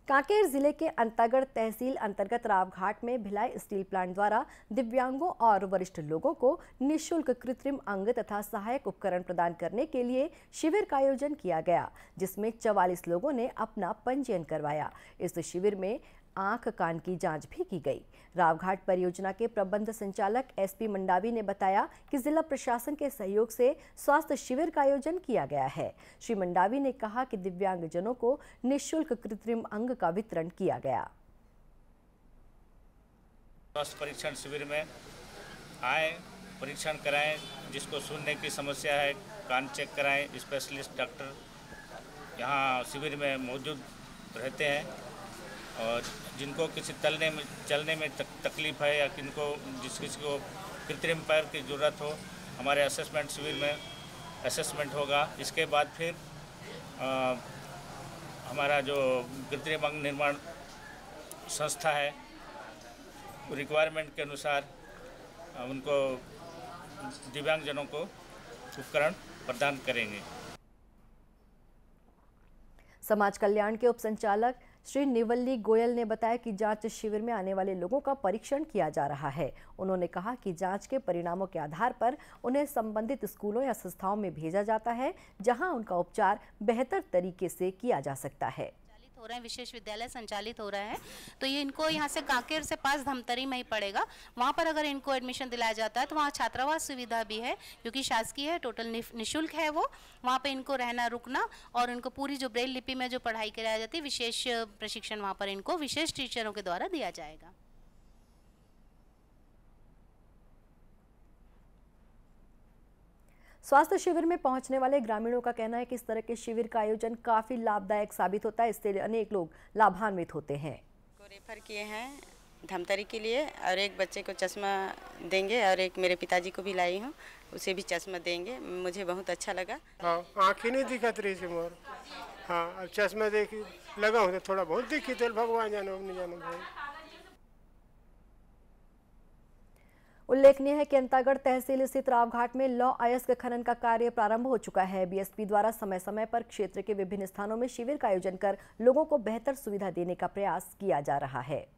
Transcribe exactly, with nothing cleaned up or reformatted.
कांकेर जिले के अंतागढ़ तहसील अंतर्गत रावघाट में भिलाई स्टील प्लांट द्वारा दिव्यांगों और वरिष्ठ लोगों को निःशुल्क कृत्रिम अंग तथा सहायक उपकरण प्रदान करने के लिए शिविर का आयोजन किया गया, जिसमें चवालीस लोगों ने अपना पंजीयन करवाया। इस शिविर में आंख कान की जांच भी की गई। रावघाट परियोजना के प्रबंध संचालक एसपी मंडावी ने बताया कि जिला प्रशासन के सहयोग से स्वास्थ्य शिविर का आयोजन किया गया है। श्री मंडावी ने कहा कि दिव्यांगजनों को निःशुल्क कृत्रिम अंग का वितरण किया गया। स्वास्थ्य परीक्षण शिविर में आए, परीक्षण कराएं, जिसको सुनने की समस्या है कान चेक कराएं। स्पेशलिस्ट डॉक्टर यहाँ शिविर में मौजूद रहते हैं और जिनको किसी तलने में चलने में तक, तकलीफ है या किनको जिस किसी को कृत्रिम पैर की ज़रूरत हो, हमारे असेसमेंट शिविर में असेसमेंट होगा। इसके बाद फिर आ, हमारा जो कृत्रिम अंग निर्माण संस्था है रिक्वायरमेंट के अनुसार उनको दिव्यांगजनों को उपकरण प्रदान करेंगे। समाज कल्याण के उप संचालक श्री निवल्ली गोयल ने बताया कि जांच शिविर में आने वाले लोगों का परीक्षण किया जा रहा है। उन्होंने कहा कि जांच के परिणामों के आधार पर उन्हें संबंधित स्कूलों या संस्थाओं में भेजा जाता है, जहां उनका उपचार बेहतर तरीके से किया जा सकता है। हो रहे हैं, विशेष विद्यालय संचालित हो रहा है, तो ये इनको यहाँ से कांकेर से पास धमतरी में ही पड़ेगा। वहाँ पर अगर इनको एडमिशन दिलाया जाता है तो वहाँ छात्रावास सुविधा भी है, क्योंकि शासकीय है, टोटल निःशुल्क है वो। वहाँ पे इनको रहना रुकना और इनको पूरी जो ब्रेल लिपि में जो पढ़ाई कराई जाती है, विशेष प्रशिक्षण वहाँ पर इनको विशेष टीचरों के द्वारा दिया जाएगा। स्वास्थ्य शिविर में पहुंचने वाले ग्रामीणों का कहना है कि इस तरह के शिविर का आयोजन काफी लाभदायक साबित होता है। इससे अनेक लोग लाभान्वित होते हैं। को रेफर किए हैं धमतरी के लिए और एक बच्चे को चश्मा देंगे और एक मेरे पिताजी को भी लाई हूँ, उसे भी चश्मा देंगे। मुझे बहुत अच्छा लगा। हाँ, आँखें नहीं दिखत रही से मोर। हाँ, अब चश्मा देख लगा हूँ तो थोड़ा बहुत दिखी तो भगवान जानो नहीं जानो भाई। उल्लेखनीय है कि अंतागढ़ तहसील स्थित रावघाट में लौह अयस्क खनन का कार्य प्रारंभ हो चुका है। बीएसपी द्वारा समय समय पर क्षेत्र के विभिन्न स्थानों में शिविर का आयोजन कर लोगों को बेहतर सुविधा देने का प्रयास किया जा रहा है।